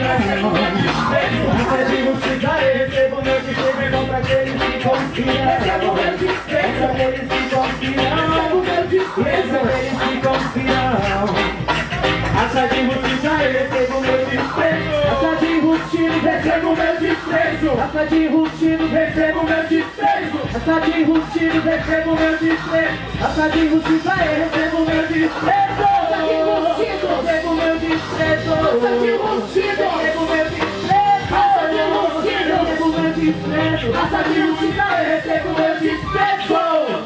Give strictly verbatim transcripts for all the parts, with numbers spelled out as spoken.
recebo meu desprezo. Raça de justiça, recebo meu desprezo contra aqueles que conspiram. Recebo meu desprezo, aqueles que conspiram. Recebo meu desprezo, aqueles que conspiram. Raça de justiça, recebo meu desprezo. Raça de rustinos, recebo meu desprezo. Raça de rustinos, recebo meu desprezo. Raça de rustinos, recebo meu desprezo. Raça de justiça, recebo meu desprezo. Raça de rustinos, recebo meu desprezo. Raça de rustinos, recebo meu desprezo. Raça de rustinos, recebo meu desprezo. Raça de justiça, recebo meu desprezo.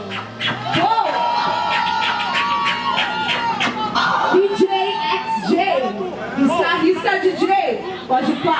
D J X J, guitarrista D J, pode pá.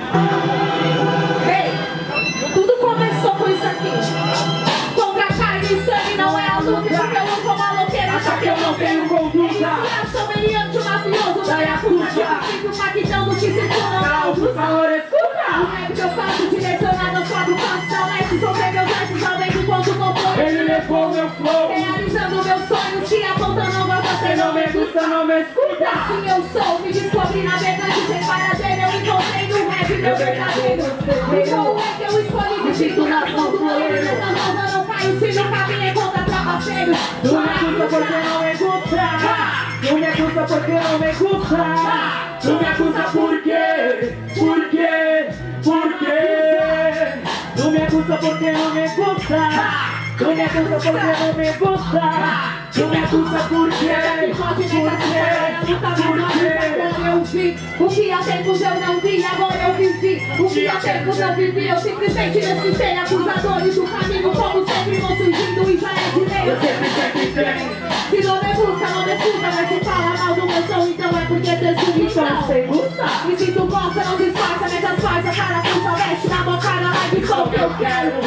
Hey, tudo começou com isso aqui. Contra carne e sangue não é a luta. Porque eu não sou maloqueira, Acha que eu não tenho conduta. eu sou meliante, mafioso da Yakuza. Fico impactando que se tu não Não, por favor, escuta. O rap que eu faço direcionado aos quatro cantos da leste. Soltei meus versos ao vento enquanto compõe. Ele levou meu flow. Realizando meus sonhos, te apontando ao gosto. Você não me gusta, não me escuta. Assim eu sou, me descobri na verdade sem paradeira. Eu encontrei no rap meu verdadeiro. Igual o rap eu escolhi, me sinto nas mãos do olheiro. Nessas mãos eu não caio, se no caminho encontra trapaceiros. Não me gusta porque não me gusta. Não me gusta porque não me gusta. Não me acusa por quê? Por quê? Por quê? Não me acusa porque não me gusta. Não me acusa porque não me gusta. Não me acusa por quê? Por quê? Por quê? O que há tempos eu não vi, agora eu vivi. O que há tempos eu vivi, eu simplesmente despistei. Acusadores do caminho como sempre vão surgindo e já é de lei. Eu sempre, sempre tenho. Se não me busca, não me escuta, mas se fala mal do meu som, então é porque presumição. Então sem gusta. Me sinto bosta, não disfarça, mete as faixas, cara puxa, veste na boca, na live, só o que eu quero.